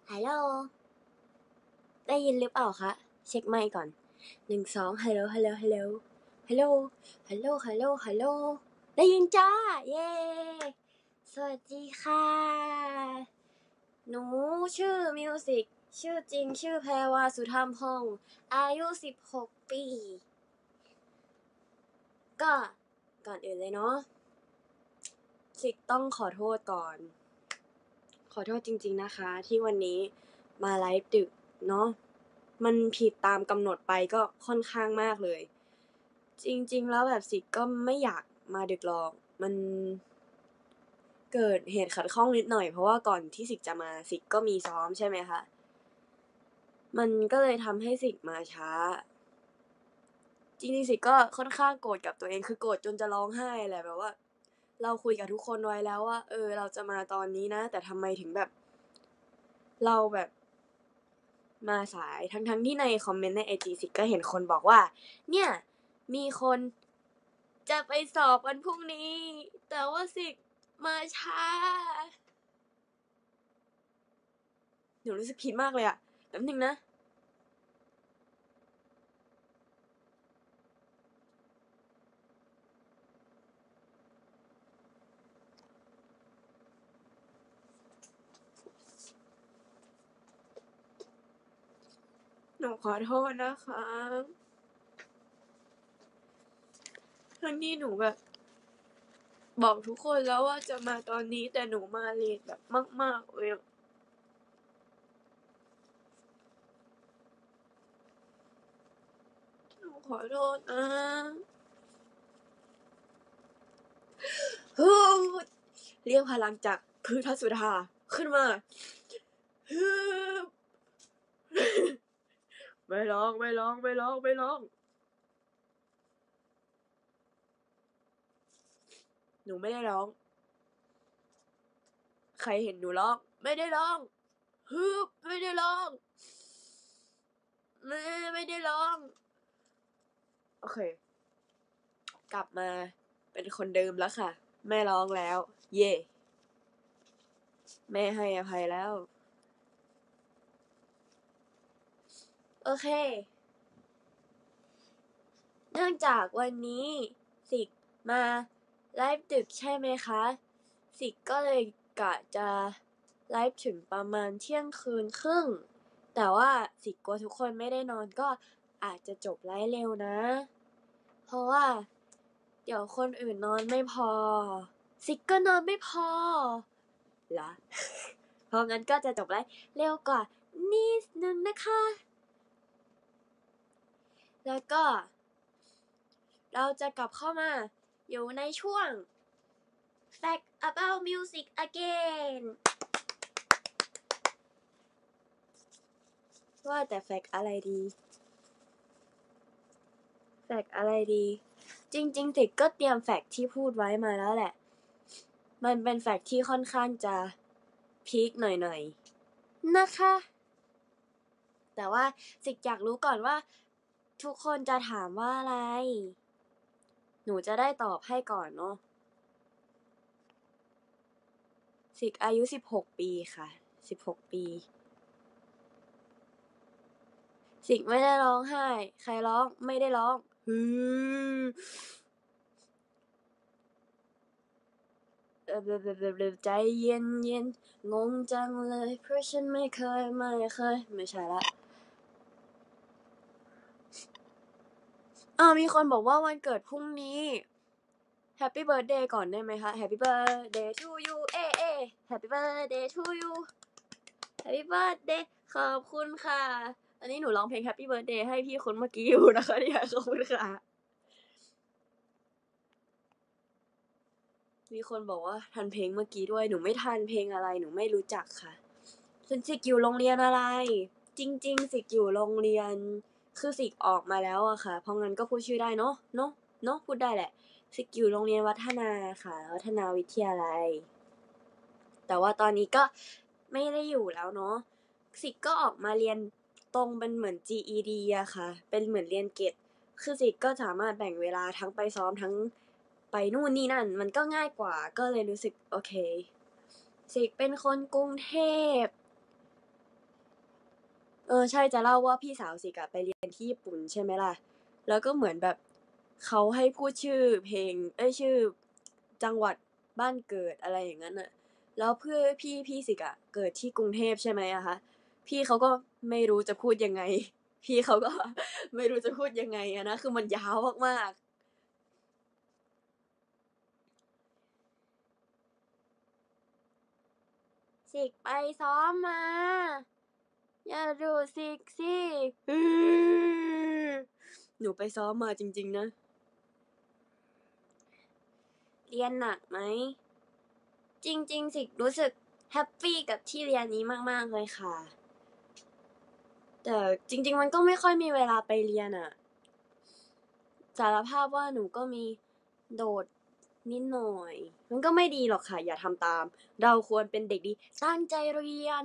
ฮัลโหลได้ยินหรือเปล่าคะเช็คไมค์ก่อน1 2ฮัลโหลฮัลโหลฮัลโหลฮัลโหลฮัลโหลฮัลโหลฮัลโหลได้ยินจ้าเย้สวัสดีค่ะหนูชื่อมิวสิกชื่อจริงชื่อแพรวาสุธรรมพงษ์อายุ16 ปีก็ก่อนอื่นเลยเนาะสิกต้องขอโทษก่อนขอโทษจริงๆนะคะที่วันนี้มาไลฟ์ดึกเนาะมันผิดตามกำหนดไปก็ค่อนข้างมากเลยจริงๆแล้วแบบสิกก็ไม่อยากมาดึกหรอกมันเกิดเหตุขัดข้องนิดหน่อยเพราะว่าก่อนที่สิกจะมาสิกก็มีซ้อมใช่ไหมคะมันก็เลยทำให้สิกมาช้าจริงๆสิกก็ค่อนข้างโกรธกับตัวเองคือโกรธจนจะร้องไห้แหละแบบว่าเราคุยกับทุกคนไว้แล้วว่าเราจะมาตอนนี้นะแต่ทำไมถึงแบบเราแบบมาสายทั้งที่ในคอมเมนต์ใน IG สิกก็เห็นคนบอกว่าเนี่ยมีคนจะไปสอบวันพรุ่งนี้แต่ว่าสิกมาช้าหนูรู้สึกผิดมากเลยอะแป๊บนึงนะหนูขอโทษนะคะทั้งที่หนูแบบบอกทุกคนแล้วว่าจะมาตอนนี้แต่หนูมาเลทแบบมากๆเลยหนูขอโทษนะฮู้เรียกพลังจากพืชสุธาขึ้นมาฮึบไม่ร้องไม่ร้องไม่ร้องไม่ร้องหนูไม่ได้ร้องใครเห็นหนูร้องไม่ได้ร้องฮึบไม่ได้ร้องไม่ได้ร้องโอเคกลับมาเป็นคนเดิมแล้วค่ะแม่ร้องแล้วเย่แม่ให้อภัยแล้วโอเคเนื่องจากวันนี้สิกมาไลฟ์ดึกใช่ไหมคะสิกก็เลยกะจะไลฟ์ถึงประมาณเที่ยงคืนครึ่งแต่ว่าสิกกลัวทุกคนไม่ได้นอนก็อาจจะจบไลฟ์เร็วนะเพราะว่าเดี๋ยวคนอื่นนอนไม่พอสิกก็นอนไม่พอเหรอ เพราะงั้นก็จะจบไลฟ์เร็วกว่านิดนึงนะคะแล้วก็เราจะกลับเข้ามาอยู่ในช่วง Fact about music again ว่าแต่ Fact อะไรดี Fact อะไรดีจริงๆติกก็เตรียม Fact ที่พูดไว้มาแล้วแหละมันเป็น Fact ที่ค่อนข้างจะพีคหน่อยๆนะคะแต่ว่าสิกอยากรู้ก่อนว่าทุกคนจะถามว่าอะไรหนูจะได้ตอบให้ก่อนเนาะสิกอายุ16 ปีค่ะ16 ปีสิกไม่ได้ร้องไห้ใครร้องไม่ได้ร้องใจเย็นเย็นงงจังเลยเพราะฉันไม่เคยไม่ใช่ละมีคนบอกว่าวันเกิดพรุ่งนี้ Happy birthday ก่อนได้ไหมคะ Happy birthday to you Happy birthday to you Happy birthday ขอบคุณค่ะอันนี้หนูร้องเพลง Happy birthday ให้พี่คนเมื่อกี้อยู่นะคะเนี่ยขอบคุณค่ะมีคนบอกว่าทันเพลงเมื่อกี้ด้วยหนูไม่ทันเพลงอะไรหนูไม่รู้จักค่ะสิกอยู่โรงเรียนอะไรจริงๆสิกอยู่โรงเรียนคือสิกออกมาแล้วอะค่ะเพราะงั้นก็พูดชื่อได้เนาะพูดได้แหละสิกอยู่โรงเรียนวัฒนาค่ะวัฒนาวิทยาลัยแต่ว่าตอนนี้ก็ไม่ได้อยู่แล้วเนาะสิกก็ออกมาเรียนตรงเป็นเหมือน GED อะค่ะเป็นเหมือนเรียนเกรดคือสิกก็สามารถแบ่งเวลาทั้งไปซ้อมทั้งไปนู่นนี่นั่นมันก็ง่ายกว่าก็เลยรู้สึกโอเคสิกเป็นคนกรุงเทพใช่จะเล่าว่าพี่สาวสิกะไปเรียนที่ญี่ปุ่นใช่ไหมล่ะแล้วก็เหมือนแบบเขาให้พูดชื่อเพลงชื่อจังหวัดบ้านเกิดอะไรอย่างนั้นน่ะแล้วเพื่อพี่สิกะเกิดที่กรุงเทพใช่ไหมอะคะพี่เขาก็ไม่รู้จะพูดยังไงพี่เขาก็ไม่รู้จะพูดยังไงอะนะคือมันยาวมากๆสิกไปซ้อมมาอย่าดูสิกสิอื้อหนูไปซ้อมมาจริงๆนะ เรียนหนักไหมจริงๆสิรู้สึกแฮปปี้กับที่เรียนนี้มากๆเลยค่ะแต่จริงๆมันก็ไม่ค่อยมีเวลาไปเรียนอะสารภาพว่าหนูก็มีโดดนิดหน่อยมันก็ไม่ดีหรอกค่ะอย่าทำตามเราควรเป็นเด็กดีตั้งใจเรียน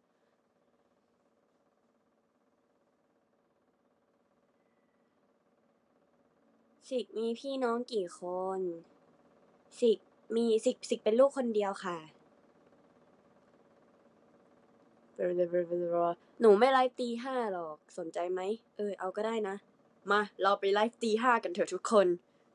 สิกมีพี่น้องกี่คนสิกมีสิกเป็นลูกคนเดียวค่ะ หนูไม่ไลฟ์ตีห้าหรอกสนใจไหมเอาก็ได้นะมาเราไปไลฟ์ตีห้ากันเถอะทุกคน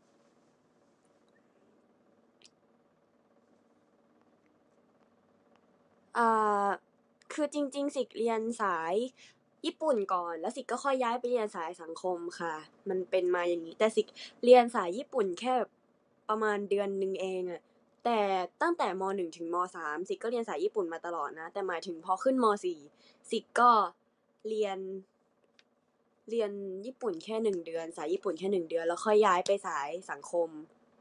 อ่าคือจริงๆสิกเรียนสายญี่ปุ่นก่อนแล้วสิกก็ค่อยย้ายไปเรียนสายสังคมค่ะมันเป็นมาอย่างนี้แต่สิกเรียนสายญี่ปุ่นแค่ประมาณเดือนหนึ่งเองอะแต่ตั้งแต่มหนึ่งถึงมสามสิกก็เรียนสายญี่ปุ่นมาตลอดนะแต่หมายถึงพอขึ้นมสี่สิกก็เรียน เรียนญี่ปุ่นแค่1 เดือนสายญี่ปุ่นแค่1 เดือนแล้วค่อยย้ายไปสายสังคม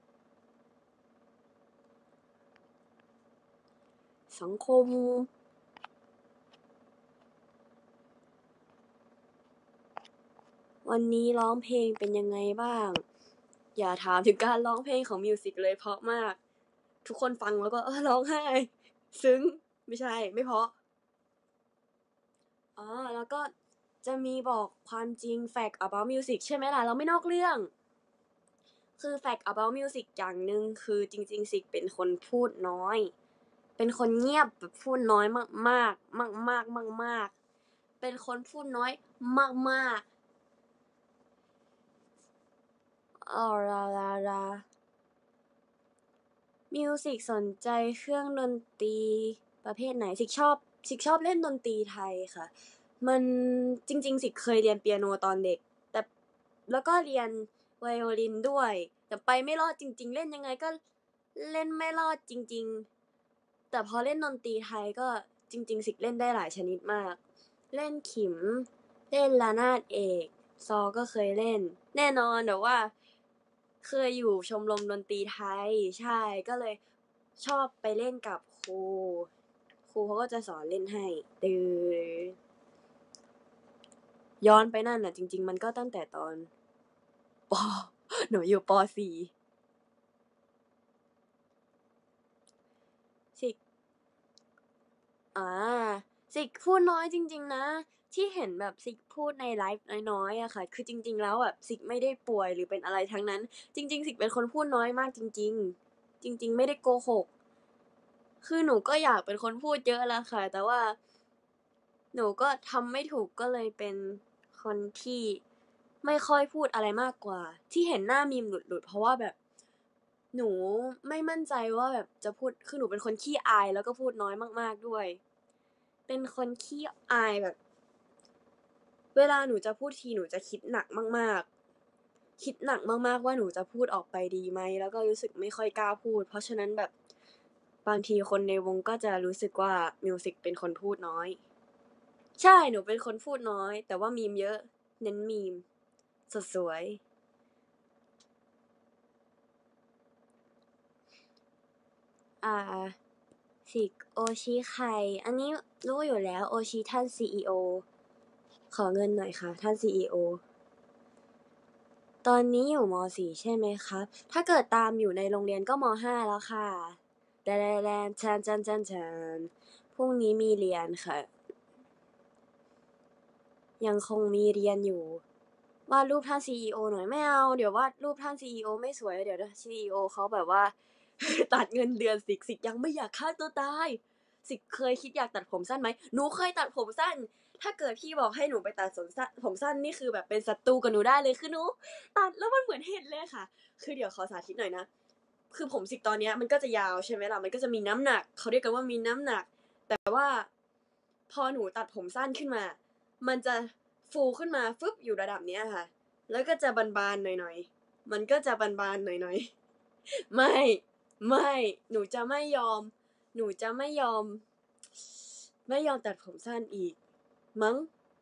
สังคมวันนี้ร้องเพลงเป็นยังไงบ้างอย่าถามถึงการร้องเพลงของมิวสิกเลยเพราะมากทุกคนฟังแล้วก็ร้องไห้ซึ้งไม่ใช่ไม่เพราะแล้วก็จะมีบอกความจริง fact about music ใช่ไหมล่ะเราไม่นอกเรื่องคือ fact about music อย่างหนึ่งคือจริงๆสิกเป็นคนพูดน้อย เป็นคนเงียบแบบพูดน้อยมากๆมากๆมากๆเป็นคนพูดน้อยมากๆลามิวสิกสนใจเครื่องดนตรีประเภทไหนสิกชอบเล่นดนตรีไทยค่ะมันจริงๆสิกเคยเรียนเปียโนตอนเด็กแต่แล้วก็เรียนไวโอลินด้วยแต่ไปไม่รอดจริงๆเล่นยังไงก็เล่นไม่รอดจริงๆแต่พอเล่นดนตรีไทยก็จริงๆสิกเล่นได้หลายชนิดมาก เล่นขิมเล่นระนาดเอกซอก็เคยเล่นแน่นอนแต่ว่าเคยอยู่ชมรมดนตรีไทยใช่ก็เลยชอบไปเล่นกับครูเขาก็จะสอนเล่นให้ตือย้อนไปนั่นน่ะจริงๆมันก็ตั้งแต่ตอนปหนูอยู่ปสี่สิอ่าสิกพูดน้อยจริงๆนะที่เห็นแบบสิกพูดในไลฟ์น้อยๆอะค่ะคือจริงๆแล้วแบบสิกไม่ได้ป่วยหรือเป็นอะไรทั้งนั้นจริงๆสิกเป็นคนพูดน้อยมากจริงๆจริงๆไม่ได้โกหกคือหนูก็อยากเป็นคนพูดเยอะแหละค่ะแต่ว่าหนูก็ทำไม่ถูกก็เลยเป็นคนที่ไม่ค่อยพูดอะไรมากกว่าที่เห็นหน้ามีมหลุดๆเพราะว่าแบบหนูไม่มั่นใจว่าแบบจะพูดคือหนูเป็นคนขี้อายแล้วก็พูดน้อยมากๆด้วย เป็นคนขี้อายแบบเวลาหนูจะพูดทีหนูจะคิดหนักมากๆคิดหนักมากๆว่าหนูจะพูดออกไปดีไหมแล้วก็รู้สึกไม่ค่อยกล้าพูดเพราะฉะนั้นแบบบางทีคนในวงก็จะรู้สึกว่ามิวสิกเป็นคนพูดน้อยใช่หนูเป็นคนพูดน้อยแต่ว่ามีมเยอะเน้นมีมสดสวยอ่าสิกโอชิไข่อันนี้รู้อยู่แล้วโอชิท่านซีอีโอขอเงินหน่อยค่ะท่านซีอีโอ ตอนนี้อยู่ม .4 ใช่ไหมครับ ถ้าเกิดตามอยู่ในโรงเรียนก็ม .5 แล้วค่ะแดแดแดนชันพรุ่งนี้มีเรียนค่ะ ยังคงมีเรียนอยู่ วาดรูปท่าน CEO หน่อยไม่เอาเดี๋ยววาดรูปท่าน CEO ไม่สวยเดี๋ยว CEO เขาแบบว่า ตัดเงินเดือนสิกยังไม่อยากฆ่าตัวตายสิกเคยคิดอยากตัดผมสั้นไหมหนูเคยตัดผมสั้นถ้าเกิดพี่บอกให้หนูไปตัดผมสั้นนี่คือแบบเป็นศัตรูกับหนูได้เลยคือหนูตัดแล้วมันเหมือนเห็ดเลยค่ะคือเดี๋ยวขอสาธิตหน่อยนะคือผมสิกตอนเนี้ยมันก็จะยาวใช่ไหมล่ะมันก็จะมีน้ำหนักเขาเรียกกันว่ามีน้ำหนักแต่ว่าพอหนูตัดผมสั้นขึ้นมามันจะฟูขึ้นมาฟึบอยู่ระดับเนี้ยค่ะแล้วก็จะบานๆหน่อยๆมันก็จะบานๆหน่อยๆไม่หนูจะไม่ยอมตัดผมสั้นอีกมั้ง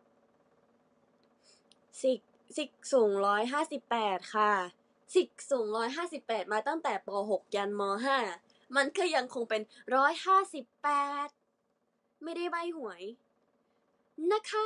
สิกสูง158ค่ะสิกสูง158มาตั้งแต่ป.6 ยันม.5มันก็ยังคงเป็น158ไม่ได้ใบ้หวยนะคะ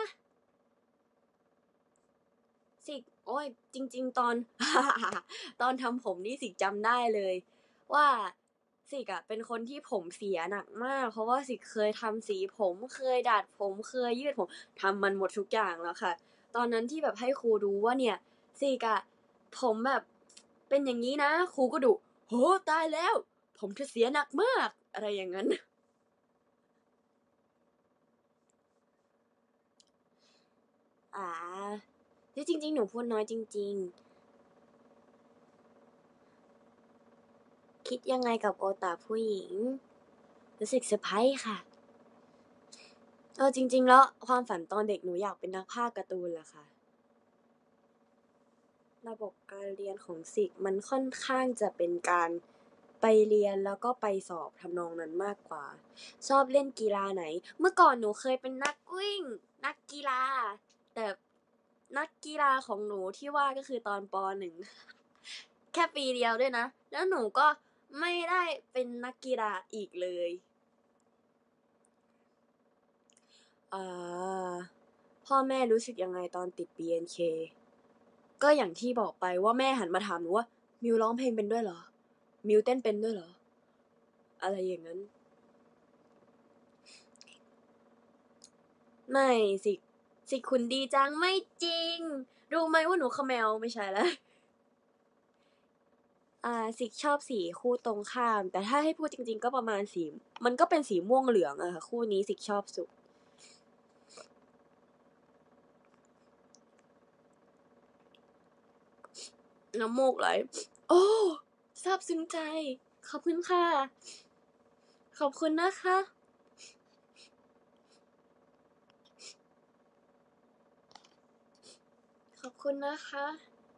สิกโอ้ยจริงๆตอน ตอนทำผมนี่สิกจำได้เลยว่าสิกอะเป็นคนที่ผมเสียหนักมากเพราะว่าสิกเคยทำสีผมเคยดัดผมเคยยืดผมทำมันหมดทุกอย่างแล้วค่ะตอนนั้นที่แบบให้ครูดูว่าเนี่ยสิกอะผมแบบเป็นอย่างนี้นะครูก็ดุโหตายแล้วผมเธอเสียหนักมากอะไรอย่างนั้นอ่าจริงๆหนูพูดน้อยจริงๆคิดยังไงกับโอตาผู้หญิงรู้สึกเซอร์ไพรส์ค่ะจริงๆแล้วความฝันตอนเด็กหนูอยากเป็นนักพากย์การ์ตูนแหละค่ะระบบการเรียนของศิกมันค่อนข้างจะเป็นการไปเรียนแล้วก็ไปสอบทำนองนั้นมากกว่าชอบเล่นกีฬาไหนเมื่อก่อนหนูเคยเป็นนักวิ่งนักกีฬาแต่นักกีฬาของหนูที่ว่าก็คือตอนป .1 แค่ปีเดียวด้วยนะแล้วหนูก็ไม่ได้เป็นนักกีฬาอีกเลยพ่อแม่รู้สึกยังไงตอนติด BNK ก็อย่างที่บอกไปว่าแม่หันมาถามหนูว่ามิวร้องเพลงเป็นด้วยเหรอมิวเต้นเป็นด้วยเหรออะไรอย่างนั้นไม่สิคุณดีจังไม่จริงรู้ไหมว่าหนูเขมวไม่ใช่แล้วสิชอบสีคู่ตรงข้ามแต่ถ้าให้พูดจริงๆก็ประมาณสีมันก็เป็นสีม่วงเหลืองอะค่ะคู่นี้สิชอบสุดน้ำมูกไหลโอ้ซาบซึ้งใจขอบคุณค่ะขอบคุณนะคะขอบคุณนะคะ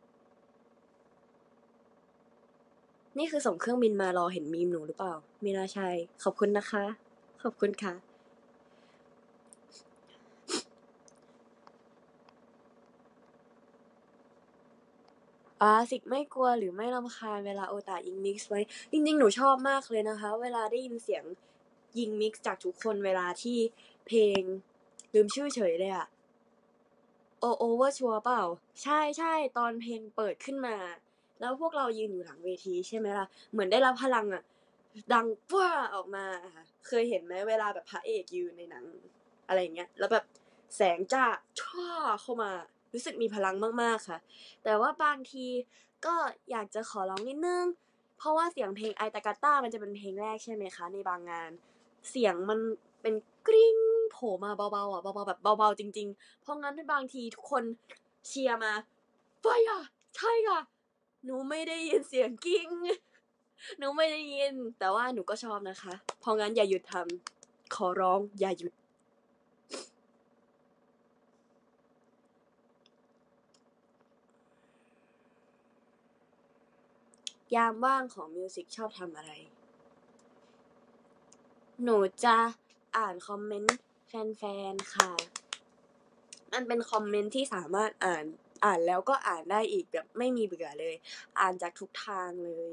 นี่คือส่งเครื่องบินมารอเห็นมีมหนูหรือเปล่าไม่น่าใช่ขอบคุณนะคะขอบคุณค่ะสิไม่กลัวหรือไม่รำคาญเวลาโอตายิงมิกซ์ไว้จริงๆหนูชอบมากเลยนะคะเวลาได้ยินเสียงยิงมิกซ์จากทุกคนเวลาที่เพลงลืมชื่อเฉยเลยอะโอเวอร์ชัวร์เปล่าใช่ๆตอนเพลงเปิดขึ้นมาแล้วพวกเรายืนอยู่หลังเวทีใช่ไหมล่ะเหมือนได้รับพลังอะดังปั้วออกมาค่ะเคยเห็นไหมเวลาแบบพระเอกยืนในหนังอะไรอย่างเงี้ยแล้วแบบแสงจ้าช่าเข้ามารู้สึกมีพลังมากๆค่ะแต่ว่าบางทีก็อยากจะขอร้องนิดนึงเพราะว่าเสียงเพลงไอตากาต้ามันจะเป็นเพลงแรกใช่ไหมคะในบางงานเสียงมันเป็นกริ๊งโผล่มาเบาๆอ่ะเบาๆแบบเบาๆจริงๆเพราะงั้นบางทีทุกคนเชียร์มาไฟอ่ะใช่ค่ะหนูไม่ได้ยินเสียงกิ้งหนูไม่ได้ยินแต่ว่าหนูก็ชอบนะคะเพราะงั้นอย่าหยุดทำขอร้องอย่าหยุดยามว่างของมิวสิกชอบทำอะไรหนูจะอ่านคอมเมนต์แฟนๆค่ะมันเป็นคอมเมนต์ที่สามารถอ่านแล้วก็อ่านได้อีกแบบไม่มีเบื่อเลยอ่านจากทุกทางเลย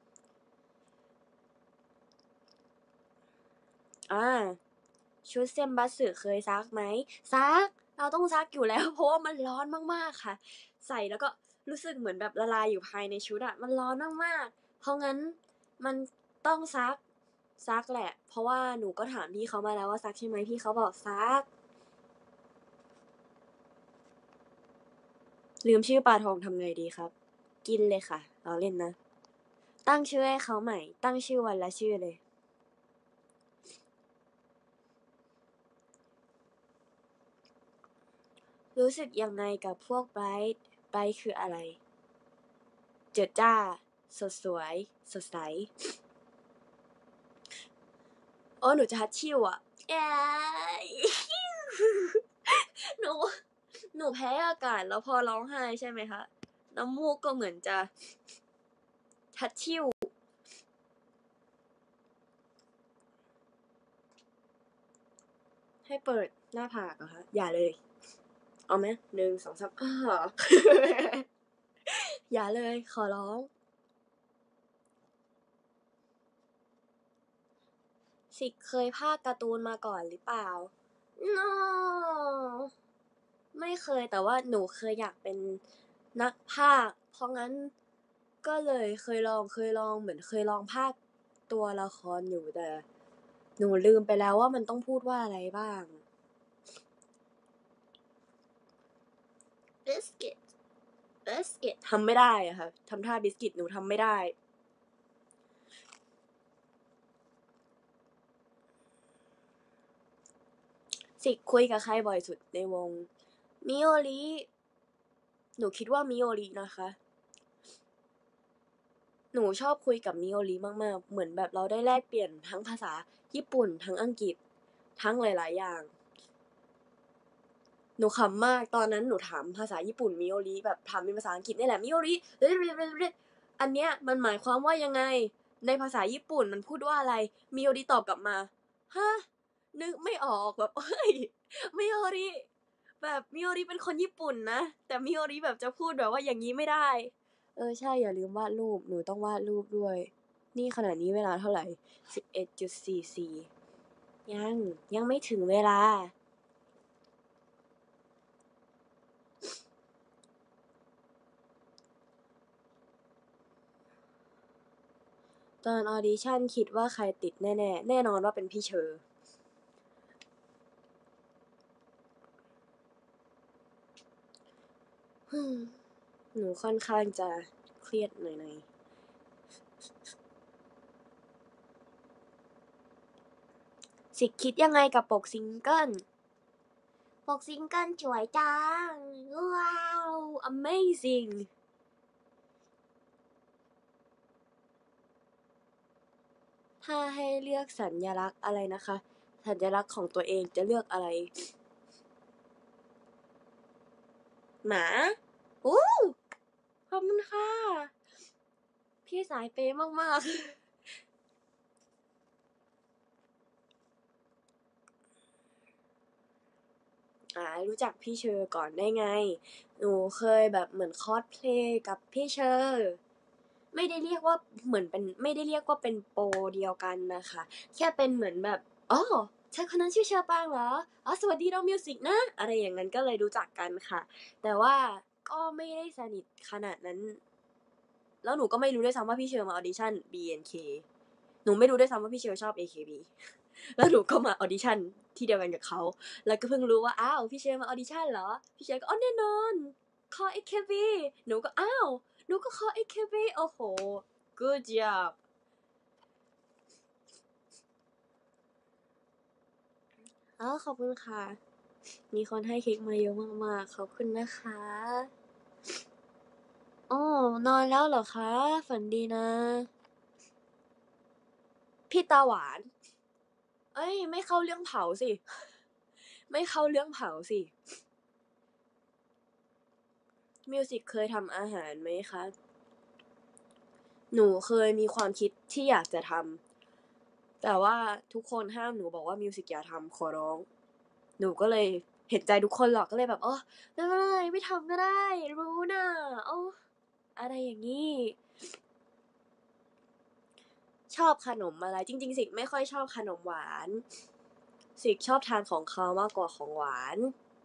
ชุดเซียมบัสสึเคยซักไหมซักเราต้องซักอยู่แล้วเพราะว่ามันร้อนมากๆค่ะใส่แล้วก็รู้สึกเหมือนแบบละลายอยู่ภายในชุดอะมันร้อนมากๆเพราะงั้นมันต้องซักแหละเพราะว่าหนูก็ถามพี่เขามาแล้วว่าซักใช่ไหมพี่เขาบอกซักลืมชื่อปลาทองทำไงดีครับกินเลยค่ะเราเล่นนะตั้งชื่อให้เขาใหม่ตั้งชื่อวันละชื่อเลยรู้สึกยังไงกับพวกไบรท์ไบรท์คืออะไรเจิดจ้าสดสวยสดใสโอ้หนูจะฮัตชิวอ่ะแอยหนูหนูแพ้อากาศแล้วพอร้องไห้ใช่ไหมคะน้ำมูกก็เหมือนจะฮัตชิวให้เปิดหน้าผากเหรอคะอย่าเลยเอาไหม1 2 3อย่าเลยขอร้องสิเคยพากย์การ์ตูนมาก่อนหรือเปล่า no ไม่เคยแต่ว่าหนูเคยอยากเป็นนักพากย์เพราะงั้นก็เลยเคยลองเหมือนเคยลองพากย์ตัวละครอยู่แต่หนูลืมไปแล้วว่ามันต้องพูดว่าอะไรบ้าง biscuit ทำไม่ได้อะค่ะทำท่าบิสกิตหนูทำไม่ได้สิคุยกับใครบ่อยสุดในวงมิโอริหนูคิดว่ามิโอรินะคะหนูชอบคุยกับมิโอริมากๆเหมือนแบบเราได้แลกเปลี่ยนทั้งภาษาญี่ปุ่นทั้งอังกฤษทั้งหลายๆอย่างหนูขำมากตอนนั้นหนูถามภาษาญี่ปุ่นมิโอริแบบถามเป็นภาษาอังกฤษนี่แหละมิโอริอันเนี้ยมันหมายความว่ายังไงในภาษาญี่ปุ่นมันพูดว่าอะไรมิโอริตอบกลับมาฮะนึกไม่ออกแบบเฮ้ยมิโอริแบบมิโอริเป็นคนญี่ปุ่นนะแต่มิโอริแบบจะพูดแบบว่าอย่างนี้ไม่ได้ใช่อย่าลืมวาดรูปหนูต้องวาดรูปด้วยนี่ขณะนี้เวลาเท่าไหร่ 11.44 ยังไม่ถึงเวลาตอนออดิชั่นคิดว่าใครติดแน่ๆแน่นอนว่าเป็นพี่เชอร์หนูค่อนข้างจะเครียดหน่อยๆสิคิดยังไงกับปกซิงเกิลสวยจังว้าว amazing ถ้าให้เลือกสัญลักษณ์อะไรนะคะสัญลักษณ์ของตัวเองจะเลือกอะไรหมาขอบคุณค่ะพี่สายเปย์มากๆรู้จักพี่เชอร์ก่อนได้ไงหนูเคยแบบเหมือนคอสเพลย์กับพี่เชอร์ไม่ได้เรียกว่าเป็นโปรเดียวกันนะคะแค่เป็นเหมือนแบบใช่คนนั้นชื่อเชอร์ปางเหรอสวัสดีน้องมิวสิกนะอะไรอย่างนั้นก็เลยรู้จักกันค่ะแต่ว่าก็ไม่ได้สนิทขนาดนั้นแล้วหนูก็ไม่รู้ด้วยซ้ำว่าพี่เชอร์มาออดิชั่น BNK หนูไม่รู้ด้วยซ้ำว่าพี่เชอร์ชอบ AKB แล้วหนูก็มาออดิชั่นที่เดียวกันกับเขาแล้วก็เพิ่งรู้ว่าพี่เชอร์มาออดิชั่นเหรอพี่เชอร์ก็แน่นอนคอ AKB หนูก็หนูก็คอ AKB โอ้โห good job ขอบคุณค่ะมีคนให้เค้กมาเยอะมากๆขอบคุณนะคะนอนแล้วเหรอคะฝันดีนะพี่ตาหวานไม่เข้าเรื่องเผาสิมิวสิกเคยทำอาหารไหมคะหนูเคยมีความคิดที่อยากจะทำแต่ว่าทุกคนห้ามหนูบอกว่ามิวสิกอย่าทำขอร้องหนูก็เลยเห็นใจทุกคนหรอกก็เลยแบบไม่ทำก็ได้รู้น่ะอะไรอย่างนี้ชอบขนมอะไรจริงๆสิไม่ค่อยชอบขนมหวานสิชอบทานของคาวมากกว่าของหวาน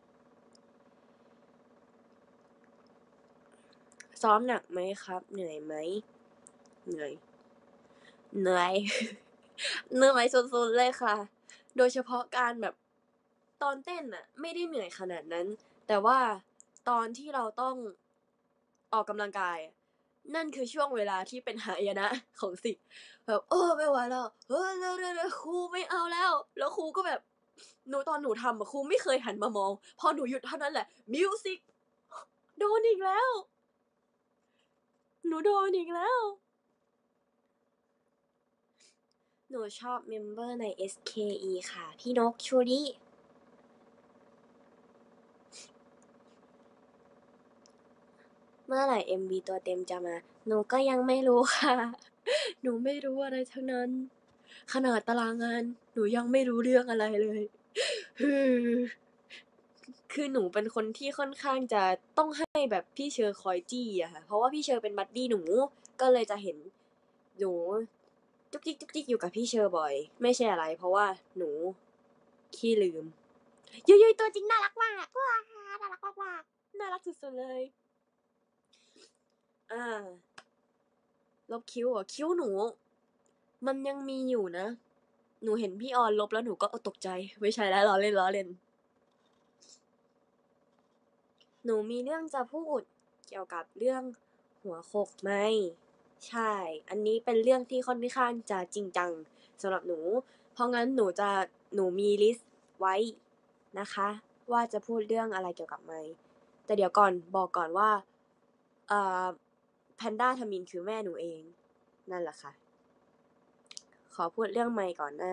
ซ้อมหนักไหมครับเหนื่อยไหมเหนื่อยเหนื่อย เหนื่อยสุดๆเลยค่ะ โดยเฉพาะการแบบตอนเต้นน่ะไม่ได้เหนื่อยขนาดนั้น แต่ว่าตอนที่เราต้องออกกำลังกายนั่นคือช่วงเวลาที่เป็นหายนะของสิแบบไม่ไหวแล้วเร็วๆๆครูไม่เอาแล้วครูก็แบบตอนหนูทำครูไม่เคยหันมามองพอหนูหยุดเท่านั้นแหละมิวสิกโดนอีกแล้วหนูโดนอีกแล้วหนูชอบเมมเบอร์ใน SKE ค่ะพี่นกชูริเมื่อไหร่ MV ตัวเต็มจะมาหนูก็ยังไม่รู้ค่ะหนูไม่รู้อะไรทั้งนั้นขนาดตารางงานหนูยังไม่รู้เรื่องอะไรเลยคือหนูเป็นคนที่ค่อนข้างจะต้องให้แบบพี่เชอคอยจี้อะค่ะเพราะว่าพี่เชอเป็นบัดดี้หนูก็เลยจะเห็นหนูจุกจิกจุกจิกอยู่กับพี่เชอบ่อยไม่ใช่อะไรเพราะว่าหนูขี้ลืมยุยตัวจริงน่ารักมากว้าน่ารักมากน่ารักสุดๆเลยลบคิ้วคิ้วหนูมันยังมีอยู่นะหนูเห็นพี่ออนลบแล้วหนูก็ตกใจไม่ใช่แล้วล้อเล่นหนูมีเรื่องจะพูดเกี่ยวกับเรื่องหัวโขกไหมใช่อันนี้เป็นเรื่องที่ค่อนข้างจะจริงจังสำหรับหนูเพราะงั้นหนูมีลิสต์ไว้นะคะว่าจะพูดเรื่องอะไรเกี่ยวกับไมค์แต่เดี๋ยวก่อนบอกก่อนว่าแพนด้าทมินคือแม่หนูเองนั่นแหละค่ะขอพูดเรื่องไมค์ก่อนนะ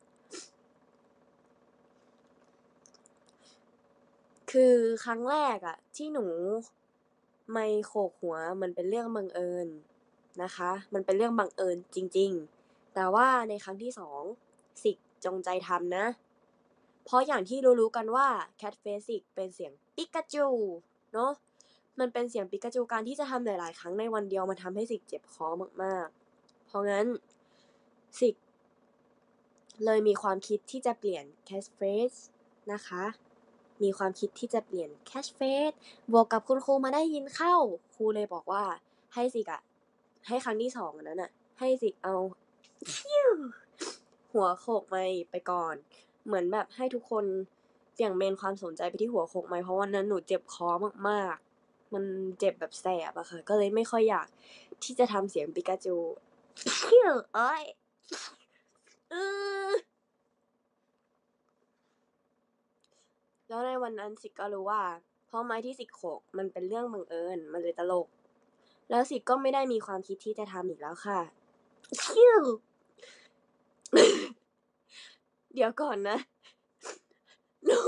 คือครั้งแรกอะที่หนูไมค์โขกหัวมันเป็นเรื่องบังเอิญนะคะมันเป็นเรื่องบังเอิญจริงๆแต่ว่าในครั้งที่2สิกจงใจทำนะเพราะอย่างที่รู้ๆกันว่า Cat Face สิกเป็นเสียงปิกาจูเนาะมันเป็นเสียงปิกาจูการที่จะทำหลายๆครั้งในวันเดียวมันทำให้สิกเจ็บคอมากๆเพราะงั้นสิกเลยมีความคิดที่จะเปลี่ยน Cat Face นะคะมีความคิดที่จะเปลี่ยน Cat Face บวกกับคุณครูมาได้ยินเข้าครูเลยบอกว่าให้สิกอะให้ครั้งที่2นั้นอะให้สิกเอาหัวโขกไมค์ไปก่อนเหมือนแบบให้ทุกคนเบี่ยงเบนความสนใจไปที่หัวโขกไมค์เพราะวันนั้นหนูเจ็บคอมากๆมันเจ็บแบบแสบอะค่ะก็เลยไม่ค่อยอยากที่จะทำเสียงปิกาจูเอ้ยแล้วในวันนั้นสิกก็รู้ว่าเพราะไม้ที่สิกโขกมันเป็นเรื่องบังเอิญมันเลยตลกแล้วสิกก็ไม่ได้มีความคิดที่จะทำอีกแล้วค่ะเดี๋ยวก่อนนะหนู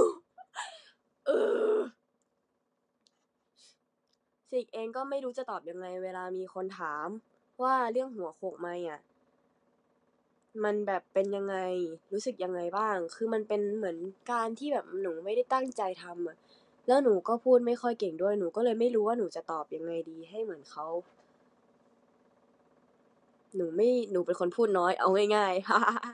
สิกเองก็ไม่รู้จะตอบยังไงเวลามีคนถามว่าเรื่องหัวโขกไมค์อะมันแบบเป็นยังไงรู้สึกยังไงบ้างคือมันเป็นเหมือนการที่แบบหนูไม่ได้ตั้งใจทำอะแล้วหนูก็พูดไม่ค่อยเก่งด้วยหนูก็เลยไม่รู้ว่าหนูจะตอบยังไงดีให้เหมือนเขาหนูเป็นคนพูดน้อยเอาง่ายๆ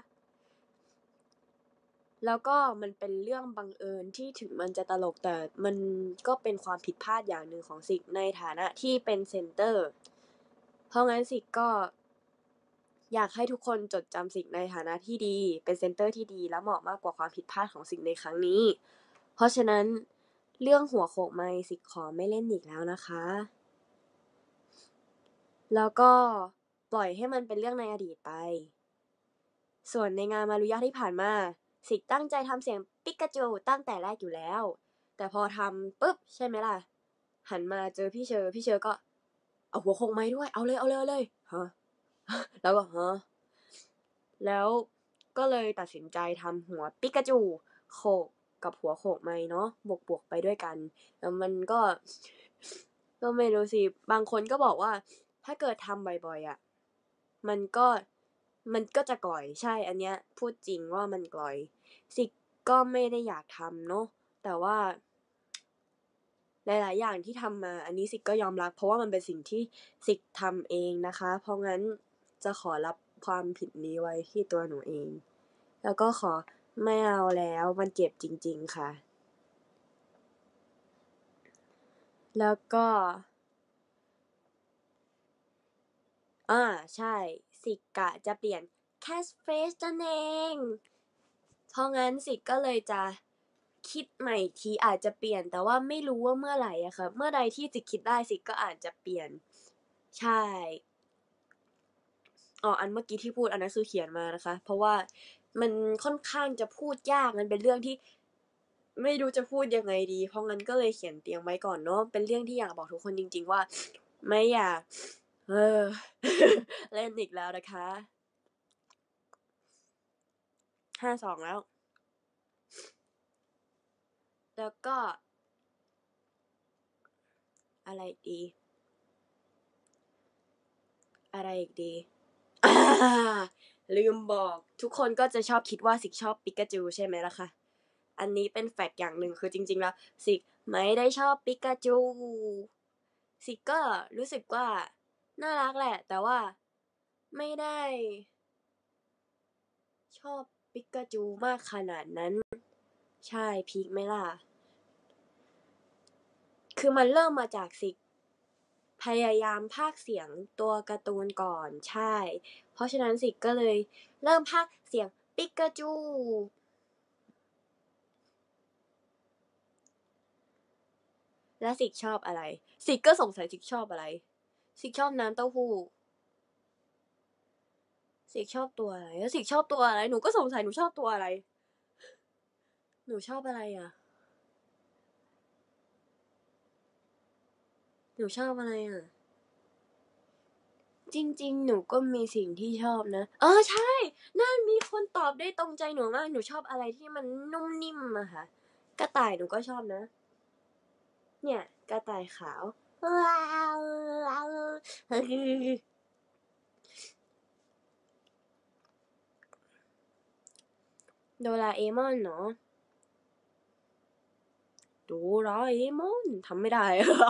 แล้วก็มันเป็นเรื่องบังเอิญที่ถึงมันจะตลกแต่มันก็เป็นความผิดพลาดอย่างหนึ่งของสิกในฐานะที่เป็นเซนเตอร์เพราะงั้นสิกก็อยากให้ทุกคนจดจำสิกในฐานะที่ดีเป็นเซนเตอร์ที่ดีและเหมาะมากกว่าความผิดพลาดของสิกในครั้งนี้เพราะฉะนั้นเรื่องหัวโขกไมค์สิกขอไม่เล่นอีกแล้วนะคะแล้วก็ปล่อยให้มันเป็นเรื่องในอดีตไปส่วนในงานมารุยะที่ผ่านมาสิกตั้งใจทำเสียงปิกาจูตั้งแต่แรกอยู่แล้วแต่พอทำปุ๊บใช่ไหมล่ะหันมาเจอพี่เชอก็เอาหัวโขกไม้ด้วยเอาเลยฮะแล้วก็ฮะแล้วก็เลยตัดสินใจทำหัวปิกาจูโขกกับหัวโขกไม้เนาะบวกไปด้วยกันแล้วมันก็ไม่รู้สิบางคนก็บอกว่าถ้าเกิดทำบ่อยๆอ่ะมันก็จะกร่อยใช่อันเนี้ยพูดจริงว่ามันกร่อยสิก็ไม่ได้อยากทำเนาะแต่ว่าหลายๆอย่างที่ทำมาอันนี้สิก็ยอมรับเพราะว่ามันเป็นสิ่งที่สิทำเองนะคะเพราะงั้นจะขอรับความผิดนี้ไว้ที่ตัวหนูเองแล้วก็ขอไม่เอาแล้วมันเจ็บจริงๆค่ะแล้วก็ใช่สิกะจะเปลี่ยน catchphrase นั่นเองเพราะงั้นสิก็เลยจะคิดใหม่อีกทีอาจจะเปลี่ยนแต่ว่าไม่รู้ว่าเมื่อไหร่อะค่ะเมื่อใดที่สิคิดได้สิก็อาจจะเปลี่ยนใช่อันเมื่อกี้ที่พูดอันนั้นคือเขียนมานะคะเพราะว่ามันค่อนข้างจะพูดยากมันเป็นเรื่องที่ไม่รู้จะพูดยังไงดี เพราะงั้นก็เลยเขียนเตรียมไว้ก่อนเนาะเป็นเรื่องที่อยากบอกทุกคนจริงๆว่าไม่อยากเล่นอีกแล้วนะคะ5-2แล้วแล้วก็อะไรอีกดีอะไรอีกดีลืมบอกทุกคนก็จะชอบคิดว่าสิกชอบปิกาจูใช่ไหมล่ะคะอันนี้เป็นแฟกต์อย่างหนึ่งคือจริงๆแล้วสิกไม่ได้ชอบปิกาจูสิกก็รู้สึกว่าน่ารักแหละแต่ว่าไม่ได้ชอบปิกาจูมากขนาดนั้นใช่พีคไหมล่ะคือมันเริ่มมาจากสิกพยายามพากย์เสียงตัวการ์ตูนก่อนใช่เพราะฉะนั้นสิกก็เลยเริ่มพากย์เสียงปิกาจูและสิกชอบอะไรสิกก็สงสัยสิกชอบอะไรสิกชอบน้ำเต้าหู้สิกชอบตัวอะไรแล้วสิกชอบตัวอะไรหนูก็สงสัยหนูชอบตัวอะไรหนูชอบอะไรอ่ะหนูชอบอะไรอ่ะจริงๆหนูก็มีสิ่งที่ชอบนะใช่นั่นมีคนตอบได้ตรงใจหนูมากหนูชอบอะไรที่มันนุ่มนิ่มอะค่ะกระต่ายหนูก็ชอบนะเนี่ยกระต่ายขาวว้าวโดราเอมอนเนาะโดราเอมอนทำไม่ได้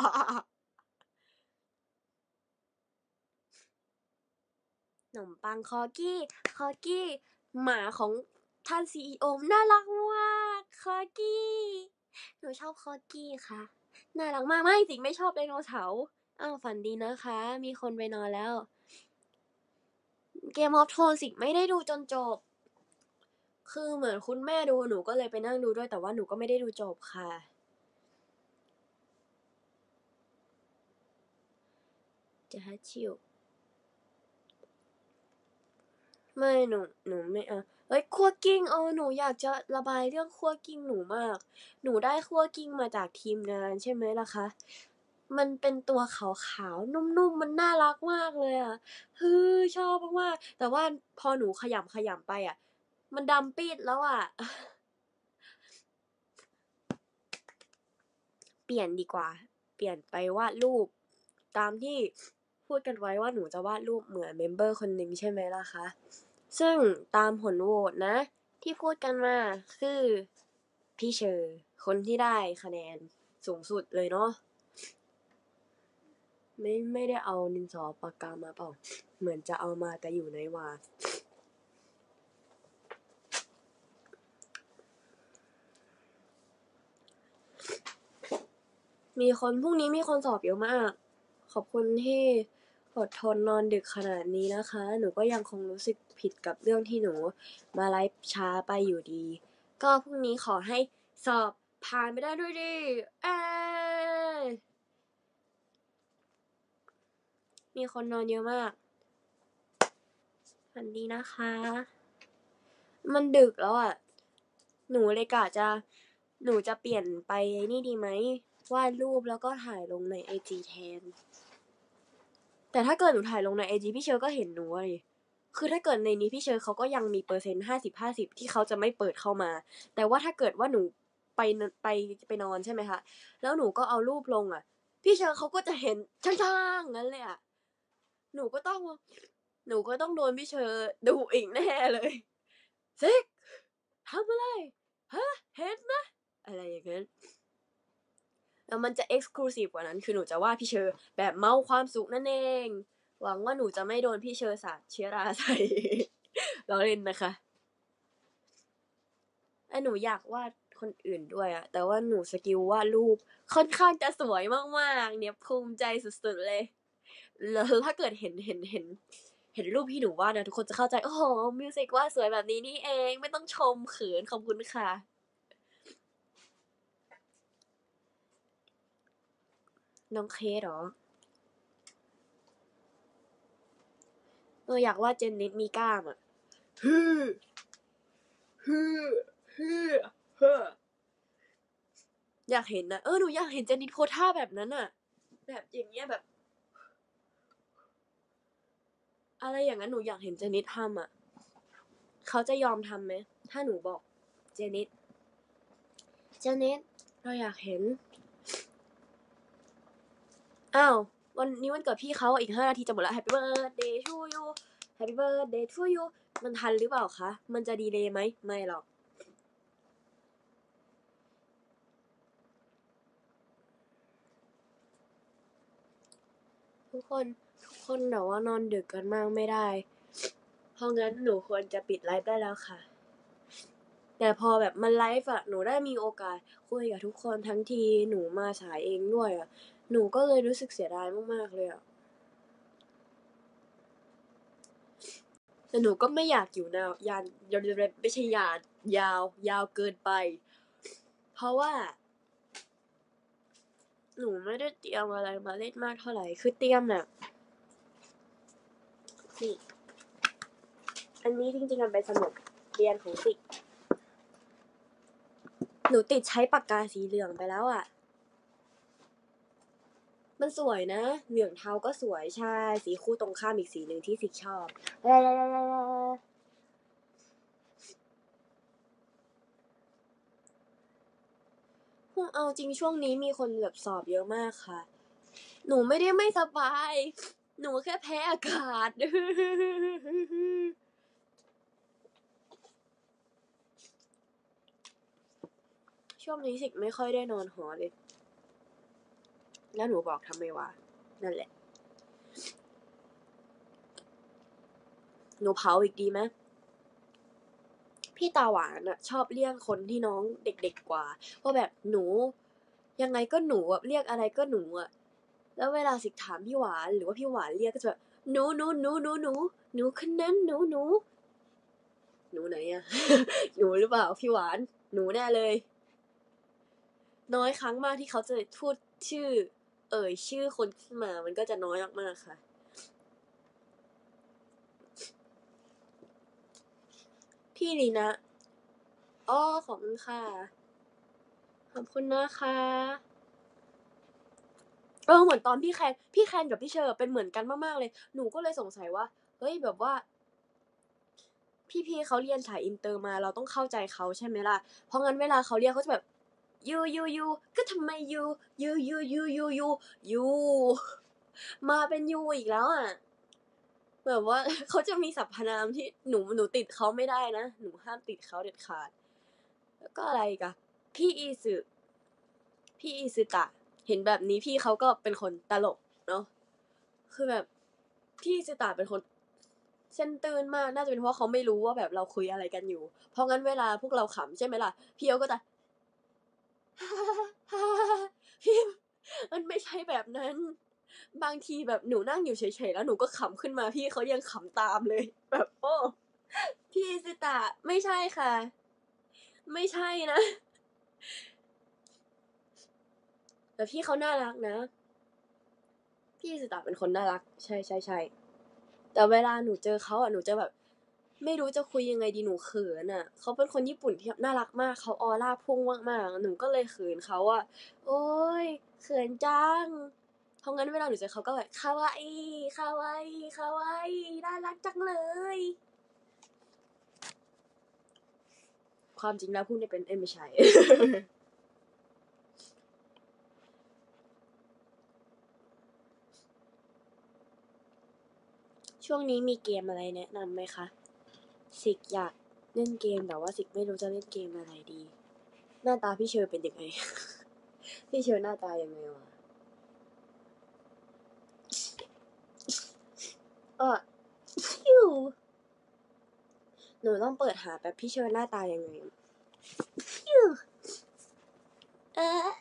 ขนมปังคอกี้หมาของท่านซีอีโอน่ารักมากคอกี้หนูชอบคอกี้ค่ะน่ารักมากไม่จริงไม่ชอบไดโนเสาร์ฝันดีนะคะมีคนไปนอนแล้วเกมออฟโทนสิไม่ได้ดูจนจบคือเหมือนคุณแม่ดูหนูก็เลยไปนั่งดูด้วยแต่ว่าหนูก็ไม่ได้ดูจบค่ะจะฮัตชิวไม่หนูไม่เฮ้ยคั่วกิ้งหนูอยากจะระบายเรื่องคั่วกิ้งหนูมากหนูได้คั่วกิ้งมาจากทีมงานใช่ไหมล่ะคะมันเป็นตัวขาวๆนุ่มๆมันน่ารักมากเลยอะฮือชอบมากๆแต่ว่าพอหนูขยำไปอะมันดำปีดแล้วอะเปลี่ยนดีกว่าเปลี่ยนไปวาดรูปตามที่พูดกันไว้ว่าหนูจะวาดรูปเหมือนเมมเบอร์คนหนึ่งใช่ไหมล่ะคะซึ่งตามผลโหวตนะที่พูดกันมาคือพี่เชอร์คนที่ได้คะแนนสูงสุดเลยเนาะไม่ได้เอาดินสอปากกามาเปล่าเหมือนจะเอามาแต่อยู่ในวาดพรุ่งนี้มีคนสอบเยอะมากขอบคุณที่อดทนนอนดึกขนาดนี้นะคะหนูก็ยังคงรู้สึกผิดกับเรื่องที่หนูมาไลฟ์ช้าไปอยู่ดีก็พรุ่งนี้ขอให้สอบผ่านไปได้ด้วยดีมีคนนอนเยอะมากฝันดีนะคะมันดึกแล้วอ่ะหนูเลยกะจะหนูจะเปลี่ยนไปนี่ดีไหมวาดรูปแล้วก็ถ่ายลงในไอจีแทนแต่ถ้าเกิดหนูถ่ายลงในไอจีพี่เชอร์ก็เห็นหนูเลยคือถ้าเกิดในนี้พี่เชอร์เขาก็ยังมีเปอร์เซ็นต์50-50ที่เขาจะไม่เปิดเข้ามาแต่ว่าถ้าเกิดว่าหนูไปไปไปนอนใช่ไหมคะแล้วหนูก็เอารูปลงอ่ะพี่เชอร์เขาก็จะเห็นช่างๆงั้นเลยอ่ะหนูก็ต้องหนูก็ต้องโดนพี่เชอร์ดูอีกแน่เลยซิกทำอะไรฮะเห็นนะอะไรอย่างนั้นแล้วมันจะเอ็กซ์คลูซีฟกว่านั้นคือหนูจะว่าพี่เชอร์แบบเมาความสุขนั่นเองหวังว่าหนูจะไม่โดนพี่เชอร์สาดเชื้อราใส่ล้อเล่นนะคะหนูอยากวาดคนอื่นด้วยอะแต่ว่าหนูสกิลวาดรูปค่อนข้างจะสวยมากๆเนี่ยภูมิใจสุดๆเลยแล้วถ้าเกิดเห็นรูปที่หนูวาดนะทุกคนจะเข้าใจโอ้โหมิวสิกวาดสวยแบบนี้นี่เองไม่ต้องชมเขินขอบคุณค่ะน้องเคสเหรออยากวาดเจนนิสมีกล้ามอะฮึอยากเห็นนะหนูอยากเห็นเจนิสโพสท่าแบบนั้นอะแบบอย่างเงี้ยแบบอะไรอย่างนั้นหนูอยากเห็นเจนิสทำอะเขาจะยอมทำไหมถ้าหนูบอกเจนิสเราอยากเห็นอ้าววันนี้วันเกิดพี่เขาอีก5 นาทีจะหมดแล้ว Happy birthday to you Happy birthday to you มันทันหรือเปล่าคะมันจะดีเลย์ไหมไม่หรอกทุกคนแต่ว่านอนดึกกันมากไม่ได้เพราะงั้นหนูควรจะปิดไลฟ์ได้แล้วค่ะแต่พอแบบมันไลฟ์อะหนูได้มีโอกาสคุยกับทุกคนทั้งทีหนูมาสายเองด้วยอะหนูก็เลยรู้สึกเสียดายมากๆเลยอะแต่หนูก็ไม่อยากอยู่ยานไม่ใช่ยาวเกินไปเพราะว่าหนูไม่ได้เตรียมอะไรมาเล่นมากเท่าไหร่คือเตรียมน่ะนี่อันนี้จริงๆมันเป็นสมุดเรียนของสิหนูติดใช้ปากกาสีเหลืองไปแล้วอ่ะมันสวยนะเหลืองเทาก็สวยใช่สีคู่ตรงข้ามอีกสีหนึ่งที่สิชอบเอาจริงช่วงนี้มีคนแบบสอบเยอะมากค่ะหนูไม่ได้ไม่สบายหนูแค่แพ้อากาศช่วงนี้สิไม่ค่อยได้นอนหอเลยแล้วหนูบอกทำไมวะนั่นแหละหนูเผาอีกดีไหมพี่ตาหวานอะชอบเรียกคนที่น้องเด็กๆกว่าว่าแบบหนูยังไงก็หนูอะเรียกอะไรก็หนูอะแล้วเวลาสิถามพี่หวานหรือว่าพี่หวานเรียกก็จะแบบหนูคนนั้นหนูไหนอะ หนูหรือเปล่าพี่หวานหนูแน่เลยน้อยครั้งมากที่เขาจะพูดชื่อชื่อคนขึ้นมามันก็จะน้อยมากๆค่ะพี่ลีนะขอบคุณค่ะขอบคุณนะคะเหมือนตอนพี่แคนกับพี่เชอร์เป็นเหมือนกันมากๆเลยหนูก็เลยสงสัยว่าเฮ้ยแบบว่าพี่เขาเรียนสายอินเตอร์มาเราต้องเข้าใจเขาใช่ไหมล่ะเพราะงั้นเวลาเขาเรียกเขาจะแบบยูก็ทำไมยูมาเป็นยูอีกแล้วอ่ะแบบว่าเขาจะมีสรรพนามที่หนูติดเขาไม่ได้นะหนูห้ามติดเขาเด็ดขาดแล้วก็อะไรกันพี่อีซึตะเห็นแบบนี้พี่เขาก็เป็นคนตลกเนาะคือแบบพี่อีซึตะเป็นคนเส้นตื้นมากน่าจะเป็นเพราะเขาไม่รู้ว่าแบบเราคุยอะไรกันอยู่เพราะงั้นเวลาพวกเราขำใช่ไหมล่ะพี่เขาก็จะพี่มันไม่ใช่แบบนั้นบางทีแบบหนูนั่งอยู่เฉยๆแล้วหนูก็ขำขึ้นมาพี่เขายังขำตามเลยแบบโอ้พี่อีซึตะไม่ใช่ค่ะไม่ใช่นะแต่พี่เขาน่ารักนะพี่อีซึตะเป็นคนน่ารักใช่แต่เวลาหนูเจอเขาหนูจะแบบไม่รู้จะคุยยังไงดีหนูเขินเขาเป็นคนญี่ปุ่นที่น่ารักมากเขาออร่าพุ่งมากๆหนูก็เลยเขินเขาโอ๊ยเขินจังเพราะงั้นเวลาหนูเจอเขาก็แบบคาวาอิน่ารักจังเลยความจริงแล้วพูดไม่เป็นไม่ใช่ ช่วงนี้มีเกมอะไรแนะนำไหมคะสิกอยากเล่นเกมแต่ว่าสิกไม่รู้จะเล่นเกมอะไรดีหน้าตาพี่เชอเป็นยังไง พี่เชอหน้าตายังไงวะชิวหนูต้องเปิดหาแบบพี่เชอหน้าตายังไงชิวเออ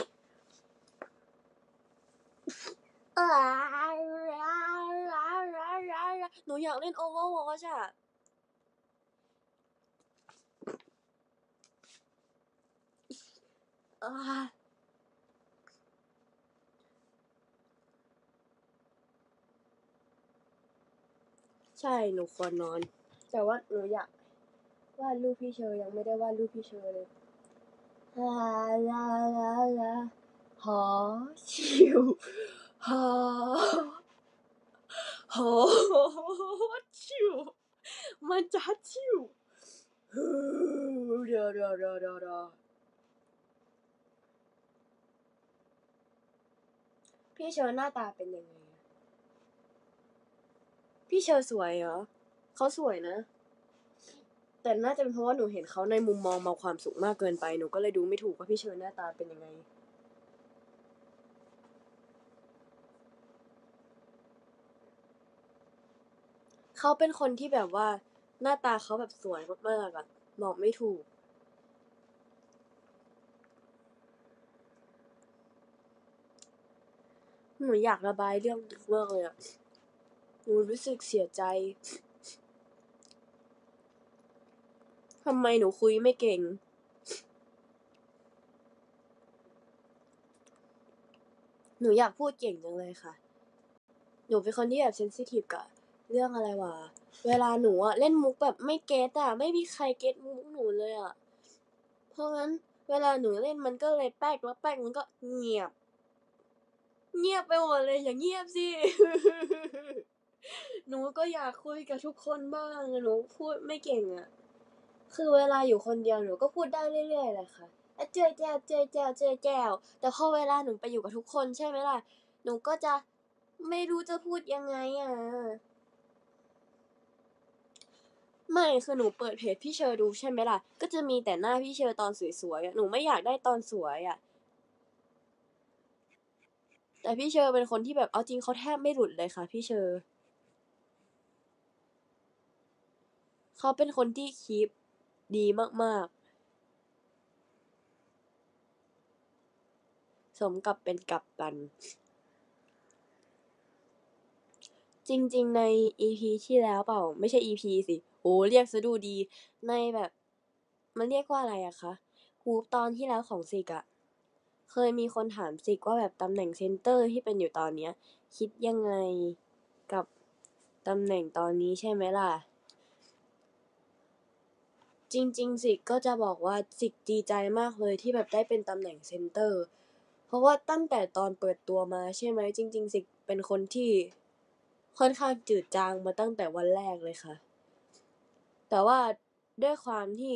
เอหนูอยากเล่น Overwatch ใช่หนูควรนอนแต่ว่าหนูอยากวาดรูปพี่เชอยังไม่ได้วาดรูปพี่เชอเลยลาลาลาลาหอชิวหอหอชิวมันจะชิวเดี๋ยวพี่เชอหน้าตาเป็นยังไงพี่เชอสวยเหรอเขาสวยนะแต่น่าจะเป็นเพราะว่าหนูเห็นเขาในมุมมองมาความสุขมากเกินไปหนูก็เลยดูไม่ถูกว่าพี่เชอหน้าตาเป็นยังไงเขาเป็นคนที่แบบว่าหน้าตาเขาแบบสวยมากๆอ่ะบอกไม่ถูกหนูอยากระบายเรื่องนี้มากเลยอ่ะหนูรู้สึกเสียใจทำไมหนูคุยไม่เก่งหนูอยากพูดเก่งจังเลยค่ะหนูเป็นคนที่แบบเซนซิทีฟกับเรื่องอะไรวะเวลาหนูอะเล่นมุกแบบไม่เก็ตอะไม่มีใครเก็ตมุกหนูเลยอะเพราะงั้นเวลาหนูเล่นมันก็เลยแป๊กแล้วแป๊กมันก็เงียบไปหมดเลยอย่างเงียบสิ หนูก็อยากคุยกับทุกคนบ้างหนูพูดไม่เก่งอะคือเวลาอยู่คนเดียวหนูก็พูดได้เรื่อยๆแหละค่ะเจ้ยแจ้วเจ้ยแจ้วเจ้ยแจ้วแต่พอเวลาหนูไปอยู่กับทุกคนใช่ไหมล่ะหนูก็จะไม่รู้จะพูดยังไงอะไม่คือหนูเปิดเพจพี่เชอดูใช่ไหมล่ะก็จะมีแต่หน้าพี่เชอตอนสวยๆอะหนูไม่อยากได้ตอนสวยอะแต่พี่เชอเป็นคนที่แบบเอาจริงเขาแทบไม่หลุดเลยค่ะพี่เชอเขาเป็นคนที่คีปดีมากๆสมกับเป็นกัปตันจริงๆใน EP ที่แล้วเปล่าไม่ใช่ EP สิโอ้เรียกซะดูดีในแบบมันเรียกว่าอะไรอะคะฮูปตอนที่แล้วของซิกอะเคยมีคนถามซิกว่าแบบตำแหน่งเซนเตอร์ที่เป็นอยู่ตอนเนี้ยคิดยังไงกับตำแหน่งตอนนี้ใช่ไหมล่ะจริงๆซิกก็จะบอกว่าซิกดีใจมากเลยที่แบบได้เป็นตำแหน่งเซนเตอร์เพราะว่าตั้งแต่ตอนเปิดตัวมาใช่ไหมจริงๆซิกเป็นคนที่ค่อนข้างจืดจางมาตั้งแต่วันแรกเลยค่ะแต่ว่าด้วยความที่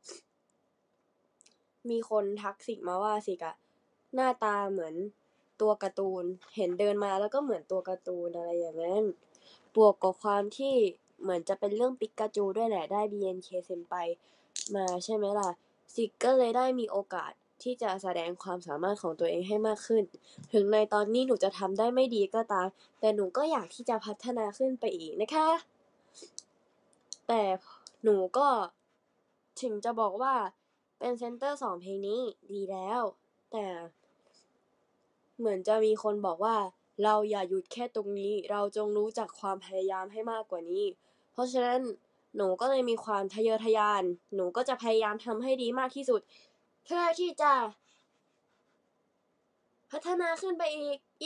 มีคนทักซิกมาว่าซิกอะหน้าตาเหมือนตัวการ์ตูนเห็นเดินมาแล้วก็เหมือนตัวการ์ตูนอะไรอย่างนั้นบวกกับความที่เหมือนจะเป็นเรื่องปิกาจูด้วยแหละได้ BNK เซนไปมาใช่ไหมล่ะซิกก็เลยได้มีโอกาสที่จะแสดงความสามารถของตัวเองให้มากขึ้นถึงในตอนนี้หนูจะทำได้ไม่ดีก็ตามแต่หนูก็อยากที่จะพัฒนาขึ้นไปอีกนะคะแต่หนูก็ถึงจะบอกว่าเป็นเซนเตอร์2เพลงนี้ดีแล้วแต่เหมือนจะมีคนบอกว่าเราอย่าหยุดแค่ตรงนี้เราจงรู้จักความพยายามให้มากกว่านี้เพราะฉะนั้นหนูก็เลยมีความทะเยอทะยานหนูก็จะพยายามทำให้ดีมากที่สุดเพื่อที่จะพัฒนาขึ้นไปอีกเย้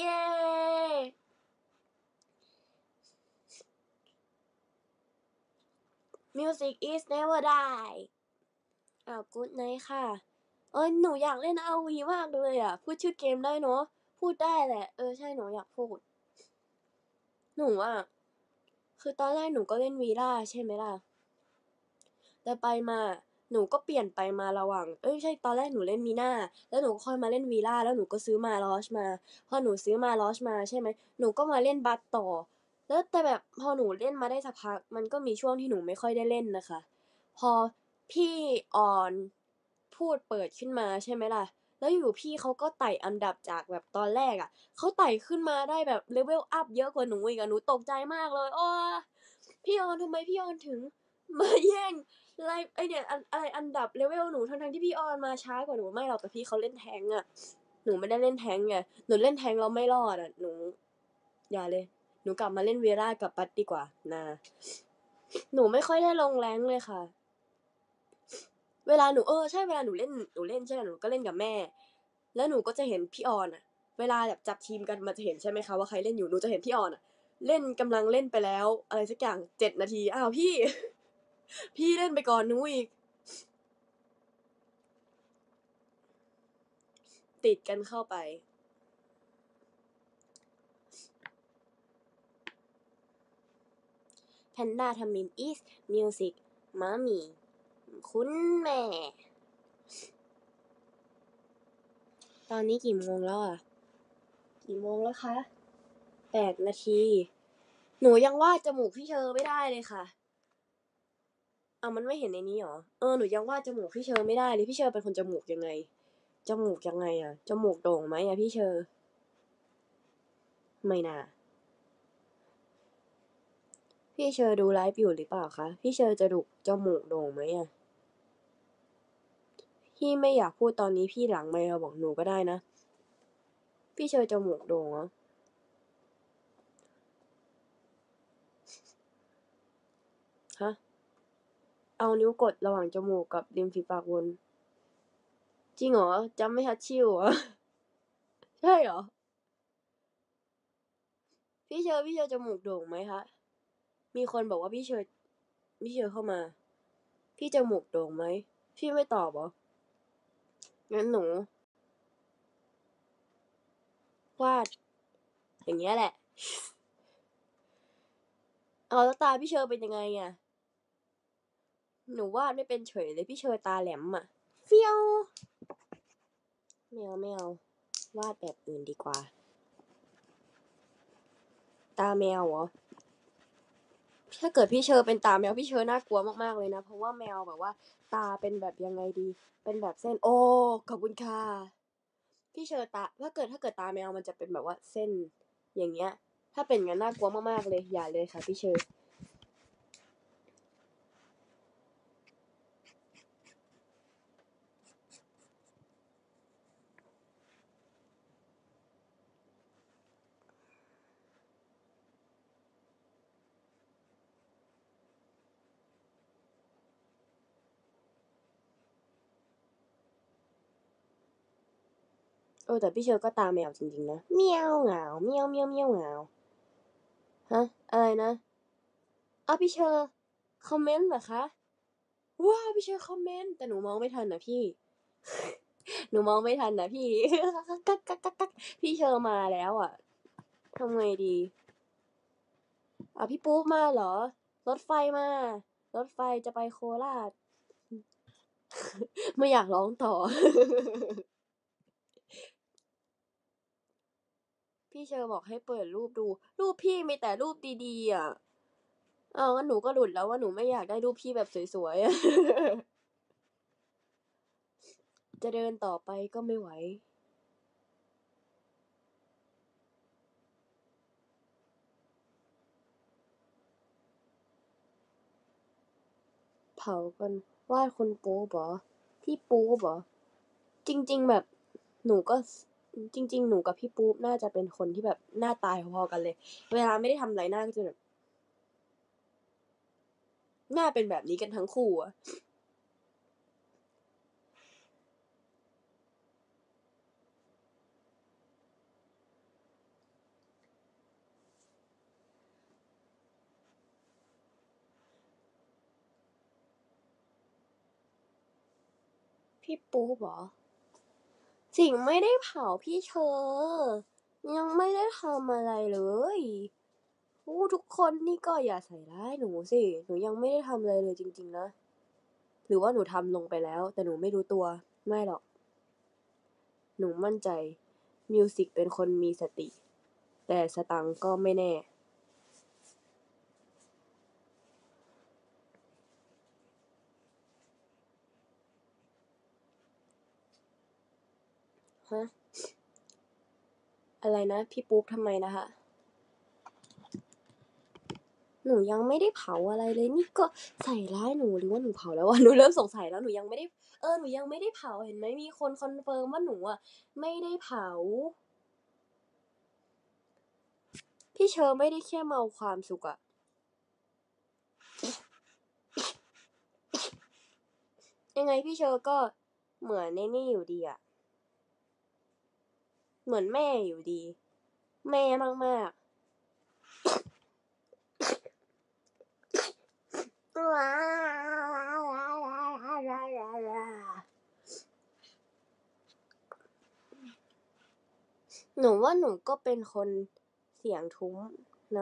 Music is never die กู๊ดไนท์ค่ะหนูอยากเล่น RV มากเลยอ่ะพูดชื่อเกมได้เนาะพูดได้แหละใช่หนูอยากพูดหนูอ่ะคือตอนแรกหนูก็เล่นวีล่าใช่ไหมล่ะแต่ไปมาหนูก็เปลี่ยนไปมาระหว่างใช่ตอนแรกหนูเล่นมีน่าแล้วหนูก็ค่อยมาเล่นวีล่าแล้วหนูก็ซื้อมาลอชมาพอหนูซื้อมาลอชมาใช่ไหมหนูก็มาเล่นบัตต่อแล้วแต่แบบพอหนูเล่นมาได้สักพักมันก็มีช่วงที่หนูไม่ค่อยได้เล่นนะคะพอพี่ออนพูดเปิดขึ้นมาใช่ไหมล่ะแล้วอยู่พี่เขาก็ไต่อันดับจากแบบตอนแรกอ่ะเขาไต่ขึ้นมาได้แบบเลเวลอัพเยอะกว่าหนูอีกอะหนูตกใจมากเลยพี่ออนทำไมพี่ออนถึงมาแย่งไล่ไอเนี่ยอะไรอันดับเลเวลหนูทั้งที่พี่ออนมาช้ากว่าหนูไม่หรอกแต่พี่เขาเล่นแทงอะหนูไม่ได้เล่นแทงไงหนูเล่นแทงแล้วไม่รอดอะหนูอย่าเลยหนูกลับมาเล่นเวล่ากับปัดดีกว่านะหนูไม่ค่อยได้ลงแรงเลยค่ะเวลาหนูใช่เวลาหนูเล่นใช่ไหมหนูก็เล่นกับแม่แล้วหนูก็จะเห็นพี่ออนอะเวลาแบบจับทีมกันมันจะเห็นใช่ไหมคะว่าใครเล่นอยู่หนูจะเห็นพี่ออนอะเล่นกำลังเล่นไปแล้วอะไรสักอย่าง7 นาทีอ้าวพี่พี่เล่นไปก่อนหนูอีก ติดกันเข้าไป แพนด้าทำมิม is music มามีคุณแม่ ตอนนี้กี่โมงแล้วอ่ะ กี่โมงแล้วคะ 8 นาที หนูยังวาดจมูกพี่เชอไม่ได้เลยค่ะ มันไม่เห็นในนี้หรอ หนูยังวาดจมูกพี่เชอไม่ได้เลยพี่เชอเป็นคนจมูกยังไง จมูกยังไงอ่ะ จมูกโด่งไหมอ่ะพี่เชอ ไม่น่า พี่เชอดูไลฟ์อยู่หรือเปล่าคะ พี่เชอจะดุจมูกโด่งไหมอ่ะ พี่ไม่อยากพูดตอนนี้พี่หลังไมค์มาบอกหนูก็ได้นะ พี่เชอจมูกโด่งเหรอ ฮะ เอานิ้วกดระหว่างจมูกกับริมฝีปากวน จริงเหรอจำไม่ทัดชิวเหรอ ใช่เหรอ พี่เชอจมูกโด่งไหมคะ มีคนบอกว่าพี่เชอเข้ามา พี่จมูกโด่งไหม พี่ไม่ตอบเหรอ งั้นหนูวาด อย่างเงี้ยแหละ แล้วตาพี่เชอเป็นยังไงอ่ะ หนูวาดไม่เป็นเฉยเลยพี่เชอตาแหลมอ่ะเฟี้ยวไม่เอาวาดแบบอื่นดีกว่า ตาแมวเหรอ ถ้าเกิดพี่เชอเป็นตาแมวพี่เชอน่ากลัวมากๆเลยนะ เพราะว่าแมวแบบว่า ตาเป็นแบบยังไงดี เป็นแบบเส้น โอ้ขอบคุณค่ะ พี่เชอตาถ้าเกิดตาแมวมันจะเป็นแบบว่าเส้น อย่างเงี้ย ถ้าเป็นงั้นน่ากลัวมากๆเลย อย่าเลยค่ะพี่เชอแต่พี่เชอก็ตาแมวจริงๆนะเมียวเหงาเมียวเมียวเมียวเหงาฮะอะไรนะพี่เชอคอมเมนต์เหรอคะว้าวพี่เชอคอมเมนต์แต่หนูมองไม่ทันนะพี่ หนูมองไม่ทันนะพี่ พี่เชอมาแล้วอ่ะทำไงดีพี่ปุ๊บมาเหรอ รถไฟมา รถไฟจะไปโคราช ไม่อยากร้องต่อ พี่เชอบอกให้เปิดรูปดู รูปพี่มีแต่รูปดีๆอ่ะงั้นหนูก็หลุดแล้วว่าหนูไม่อยากได้รูปพี่แบบสวยๆ จะเดินต่อไปก็ไม่ไหว เผากันวาดคนปูบเหรอพี่ปูบเหรอจริงๆแบบหนูก็จริงๆหนูกับพี่ปูบน่าจะเป็นคนที่แบบหน้าตายพอๆกันเลย เวลาไม่ได้ทำอะไรหน้าก็จะแบบหน้าเป็นแบบนี้กันทั้งคู่อะพี่ปูบเหรอสิงไม่ได้เผาพี่เชอยังไม่ได้ทำอะไรเลยทุกคนนี่ก็อย่าใส่ร้ายหนูสิหนูยังไม่ได้ทำอะไรเลยจริงๆนะหรือว่าหนูทำลงไปแล้วแต่หนูไม่รู้ตัวไม่หรอกหนูมั่นใจมิวสิกเป็นคนมีสติแต่สตังค์ก็ไม่แน่ฮะอะไรนะพี่ปุ๊บทำไมนะคะหนูยังไม่ได้เผาอะไรเลยนี่ก็ใส่ร้ายหนูหรือว่าหนูเผาแล้ววะหนูเริ่มสงสัยแล้วหนูยังไม่ได้หนูยังไม่ได้เผาเห็นไหมมีคนคอนเฟิร์มว่าหนูอ่ะไม่ได้เผาพี่เชอไม่ได้แค่เมาความสุขอะยังไงพี่เชอก็เหมือนในนี่อยู่ดีอะเหมือนแม่อยู่ดีแม่มากๆว้าหนูว่าหนูก็เป็นคนเสียงทุ้มนะ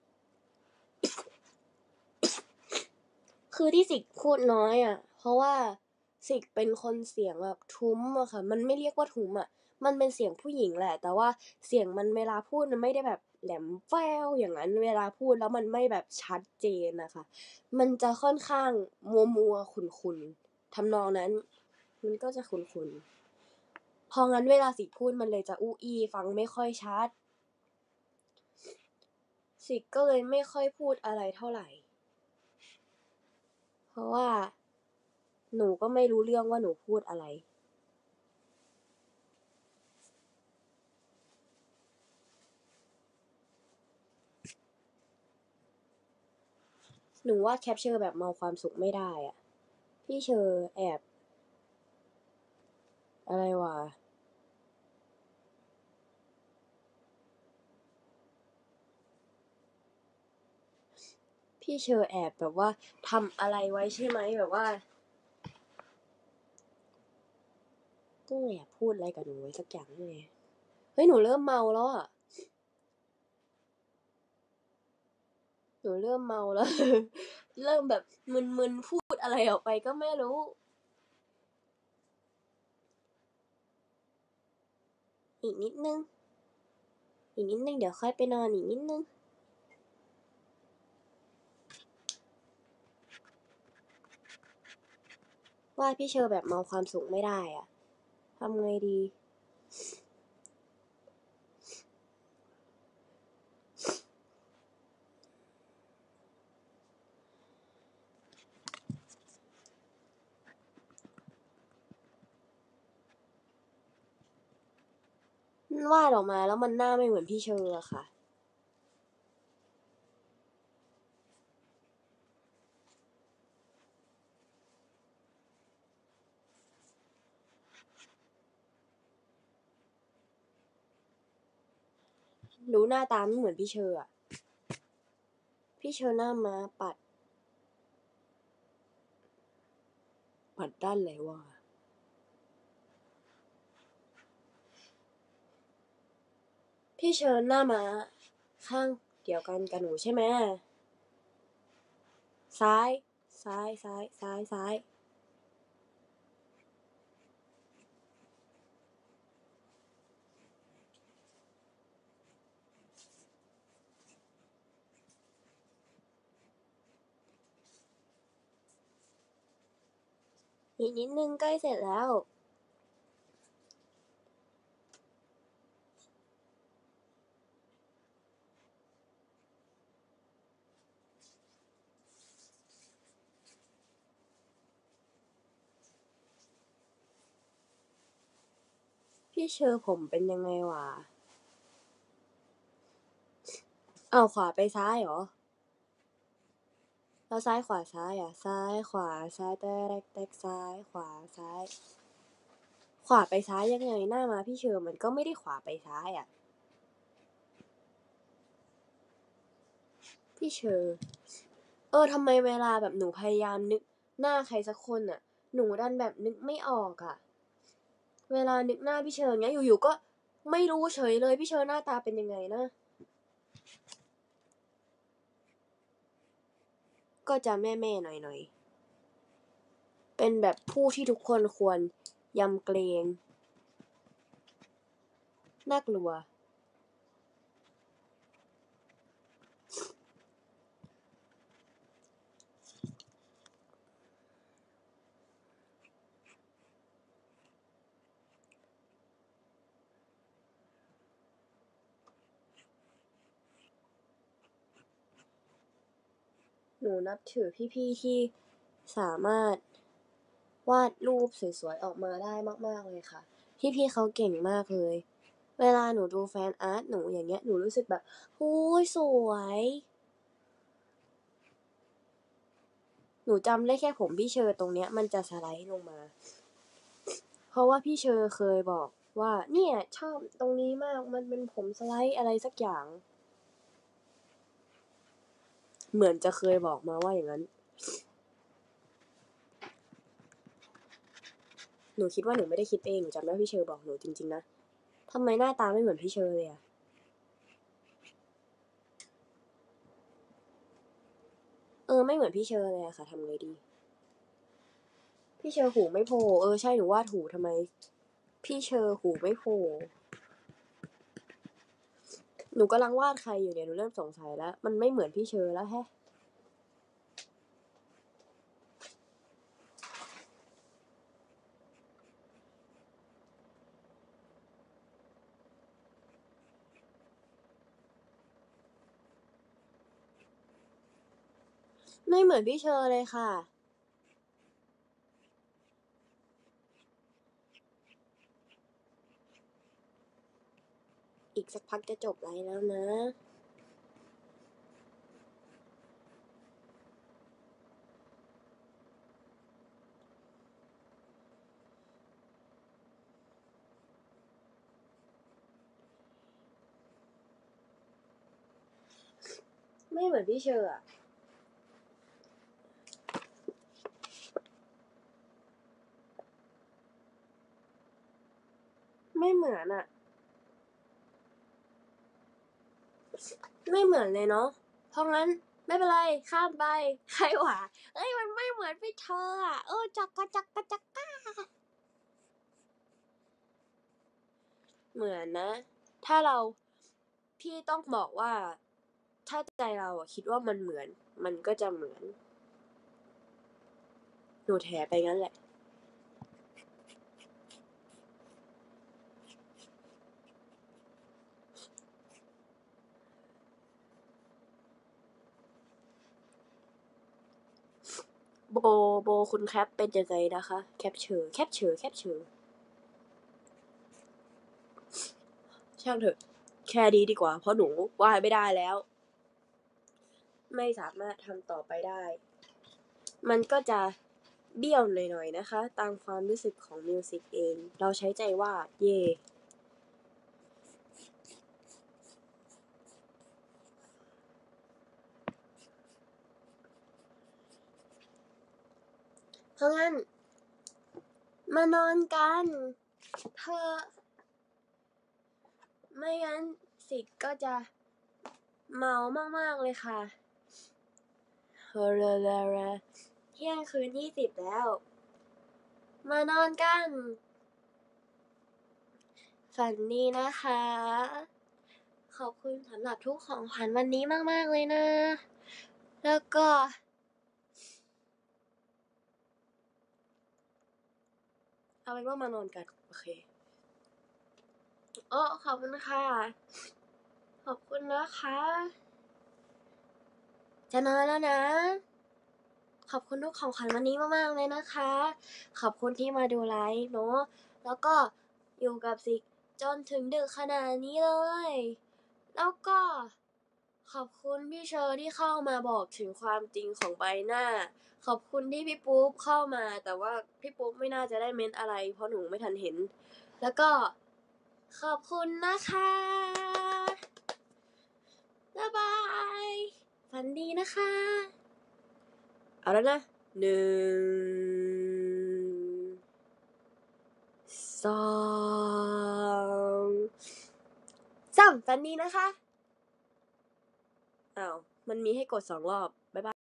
คือที่สิกพูดน้อยอ่ะ เพราะว่าสิกเป็นคนเสียงแบบทุ้มอะค่ะ มันไม่เรียกว่าทุ้มอะมันเป็นเสียงผู้หญิงแหละ แต่ว่าเสียงมันเวลาพูดมันไม่ได้แบบแหลมแฟ้วอย่างนั้น เวลาพูดแล้วมันไม่แบบชัดเจนนะคะ มันจะค่อนข้างมัวๆขุ่นๆทำนองนั้น มันก็จะขุ่นๆพองั้นเวลาสิกพูดมันเลยจะอู้อี้ฟังไม่ค่อยชัด สิกก็เลยไม่ค่อยพูดอะไรเท่าไหร่ เพราะว่าหนูก็ไม่รู้เรื่องว่าหนูพูดอะไร หนูว่าแคปเชอร์แบบเมาความสุขไม่ได้อ่ะ พี่เชอร์แอบ อะไรวะ พี่เชอร์แอบแบบว่าทำอะไรไว้ใช่ไหมแบบว่าต้องแอบพูดอะไรกับหนูไว้สักอย่างเลยเฮ้ยหนูเริ่มเมาแล้วอ่ะ หนูเริ่มเมาแล้ว เริ่มแบบมึนๆพูดอะไรออกไปก็ไม่รู้ อีกนิดนึง อีกนิดนึงเดี๋ยวค่อยไปนอนอีกนิดนึง ว่าพี่เชอร์แบบเมาความสุขไม่ได้อ่ะทำไงดี วาดออกมาแล้วมันหน้าไม่เหมือนพี่เชอร์อะค่ะ รู้หน้าตาไม่เหมือนพี่เชอร์อะพี่เชอร์หน้ามาปัดด้านไหนวะพี่เชอร์หน้ามาข้างเดียวกันกับหนูใช่ไหมซ้ายซ้ายอีกนิดนึงใกล้เสร็จแล้ว พี่เชอร์ผมเป็นยังไงวะเอาขวาไปซ้ายเหรอแล้วซ้ายขวาซ้ายอ่ะซ้ายขวาซ้ายแตกซ้ายขวาซ้ายขวาไปซ้ายยังไงหน้ามาพี่เชอร์มันก็ไม่ได้ขวาไปซ้ายอ่ะพี่เชอร์ทำไมเวลาแบบหนูพยายามนึกหน้าใครสักคนอ่ะหนูดันแบบนึกไม่ออกอ่ะเวลานึกหน้าพี่เชอร์เงี้ยอยู่ๆก็ไม่รู้เฉยเลยพี่เชอร์หน้าตาเป็นยังไงนะก็จะแม่หน่อยเป็นแบบผู้ที่ทุกคนควรยำเกรงน่ากลัวหนูนับถือพี่ๆที่สามารถวาดรูปสวยๆออกมาได้มากๆเลยค่ะพี่ๆเขาเก่งมากเลยเวลาหนูดูแฟนอาร์ตหนูอย่างเงี้ยหนูรู้สึกแบบโอ้ยสวยหนูจำได้แค่ผมพี่เชอร์ตรงเนี้ยมันจะสไลด์ลงมาเพราะว่าพี่เชอร์เคยบอกว่าเนี่ยชอบตรงนี้มากมันเป็นผมสไลด์อะไรสักอย่างเหมือนจะเคยบอกมาว่าอย่างนั้นหนูคิดว่าหนูไม่ได้คิดเองหนูจำได้พี่เชอร์บอกหนูจริงๆนะทำไมหน้าตาไม่เหมือนพี่เชอเลยอะไม่เหมือนพี่เชอเลยอะค่ะทำไงดีพี่เชอหูไม่โผล่ใช่หนูวาดหูทำไมพี่เชอหูไม่โผล่หนูกำลังวาดใครอยู่เนี่ยหนูเริ่มสงสัยแล้วมันไม่เหมือนพี่เชอแล้วแฮะไม่เหมือนพี่เชอเลยค่ะอีกสักพักจะจบไลฟ์แล้วนะไม่เหมือนพี่เชออะไม่เหมือนอะไม่เหมือนเลยเนาะเพราะงั้นไม่เป็นไรข้ามไปใครหวะมันไม่เหมือนพี่เชออะจักกะจักกะจักกะเหมือนนะถ้าเราพี่ต้องบอกว่าถ้าใจเราอะคิดว่ามันเหมือนมันก็จะเหมือนหนูแถไปงั้นแหละโบคุณแคปเป็นยังไงนะคะแคปเชอร์ช่างเถอะแค่นี้ดีกว่าเพราะหนูวาดไม่ได้แล้วไม่สามารถทำต่อไปได้มันก็จะเบี้ยวหน่อยๆนะคะตามความรู้สึกของมิวสิกเองเราใช้ใจวาดเย่เพราะงั้นมานอนกันเธอไม่งั้นสิทธิ์ก็จะเมามากๆเลยค่ะเที่ยงคืน20แล้วมานอนกันฝันดีนะคะขอบคุณสำหรับทุกของขวัญวันนี้มากๆเลยนะแล้วก็เอาเป็นว่ามานอนกันโอเคขอบคุณค่ะขอบคุณนะคะจะนอนแล้วนะขอบคุณทุกของขวัญวันนี้มากๆเลยนะคะขอบคุณที่มาดูไลฟ์เนาะแล้วก็อยู่กับสิจนถึงดึกขนาดนี้เลยแล้วก็ขอบคุณพี่เชอร์ที่เข้ามาบอกถึงความจริงของใบหน้าขอบคุณที่พี่ปุ๊บเข้ามาแต่ว่าพี่ปุ๊บไม่น่าจะได้เม้นอะไรเพราะหนูไม่ทันเห็นแล้วก็ขอบคุณนะคะบ๊ายบายฝันดีนะคะเอาแล้วนะ1 2 3ฝันดีนะคะอ้าวมันมีให้กด2 รอบบ๊ายบาย